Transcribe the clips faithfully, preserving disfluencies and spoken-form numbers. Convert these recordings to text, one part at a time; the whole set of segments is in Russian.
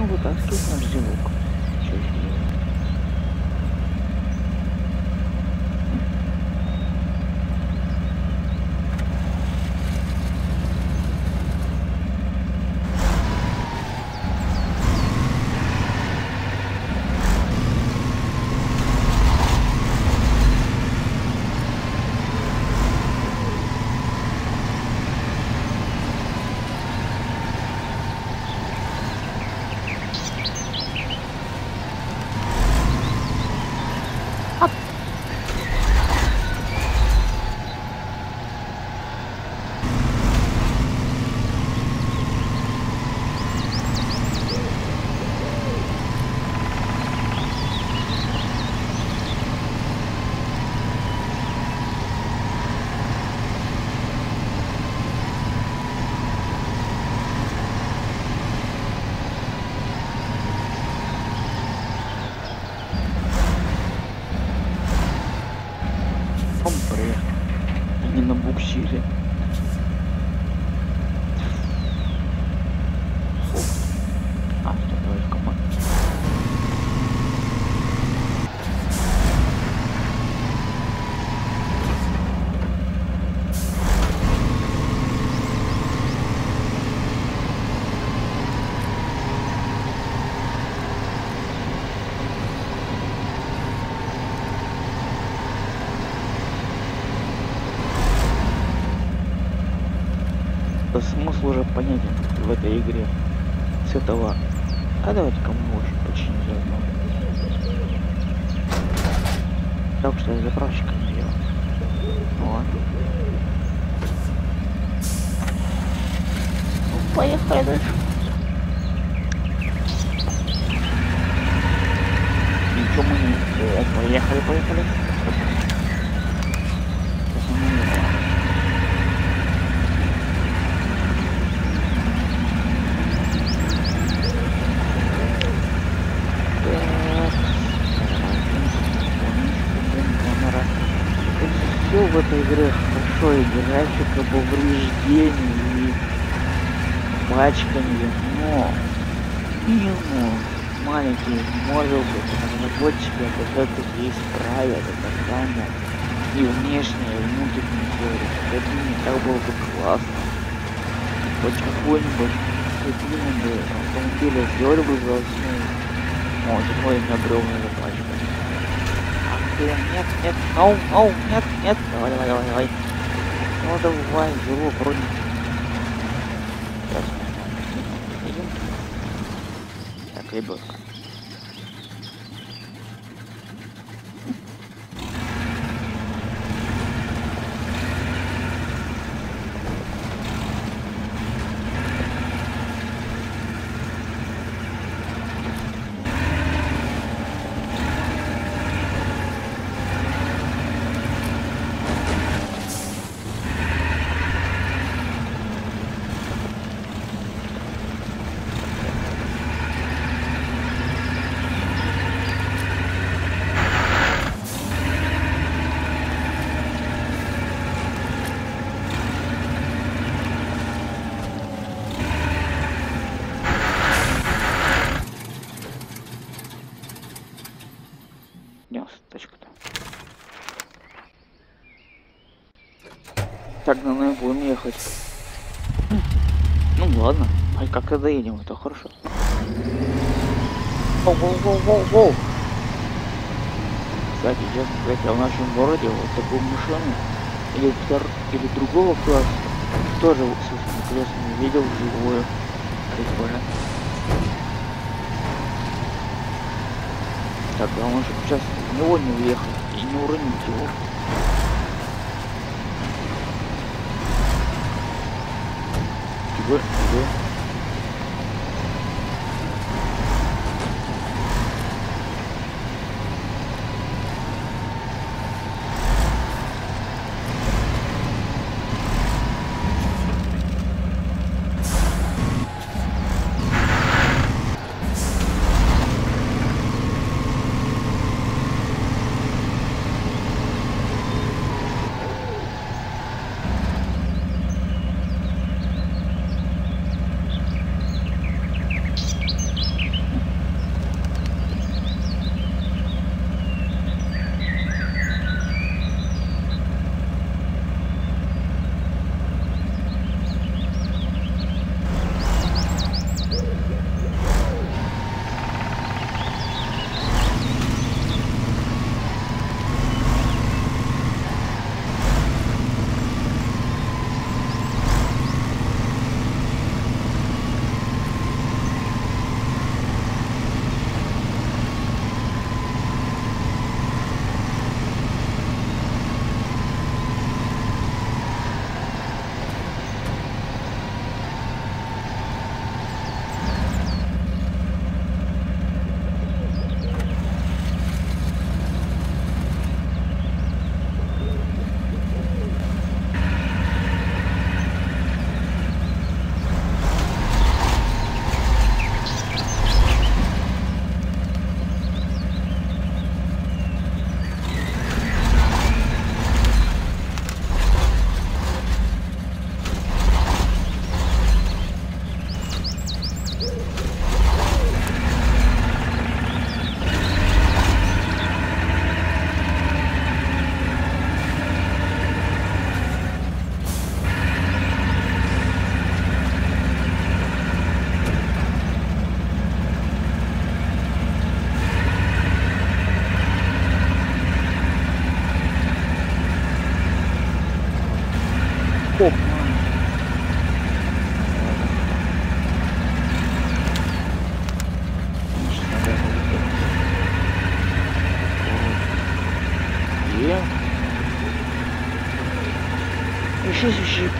вытаскивать наш зевок. Чё ж делать? Не на буксире. А, что давай в команду. Смысл уже понятен в этой игре с этого. А давайте кому больше починим заодно. Так что я заправщика не делал. Ну ладно. Ну, поехали дальше. Ничего мы не... Э, поехали, поехали. В этой игре хорошо, и графика, повреждений, и пачканье, но минус маленький, может быть, разработчики это все исправят, это самое, и внешне, и внутренне делают, это не так было бы классно, хоть какой-нибудь стабильный бы автомобиль сделали бы золотую, о, теперь у меня бревна запачкали. Нет, нет, ноу, ноу, нет, нет, давай, давай, давай, давай. Ну давай, его вроде. Сейчас. Так, ребенка. Так, на ней будем ехать. Ну ладно, а как-то доедем, это хорошо. Воу-воу-воу-воу-воу. Кстати, честно сказать, а в нашем городе вот такую машину или, втор... или другого класса тоже, собственно, класса не видел вживую. Прикольно. Так, главное, чтобы сейчас в него не въехать и не уронить его. Чего? Чего? Вообще сущий.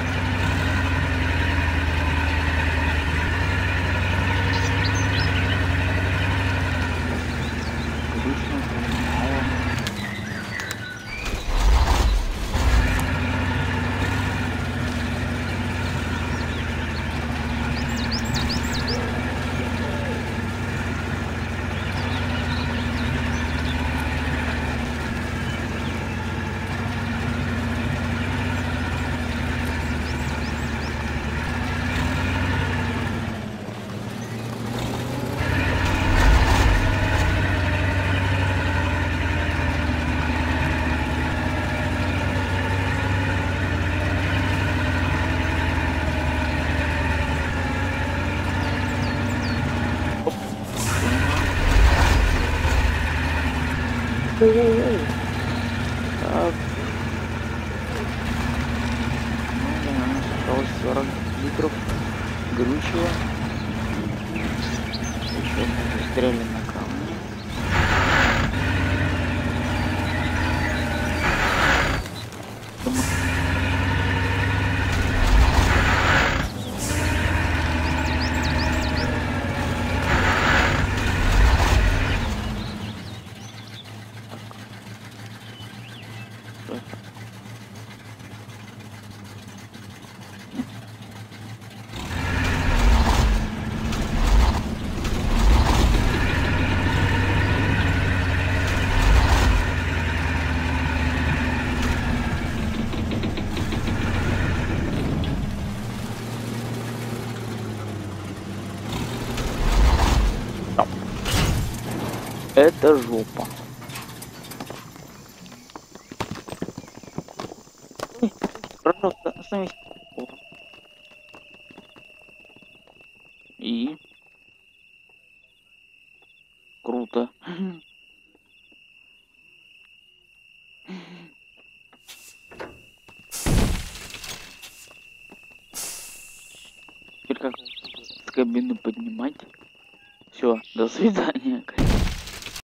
Ой-ой-ой. Так. Ну, у нас осталось сорок литров горючего. Еще застряли на камне. Это жопа. Ой, пожалуйста, остановись. И круто. Теперь как с кабины поднимать? Все, до свидания.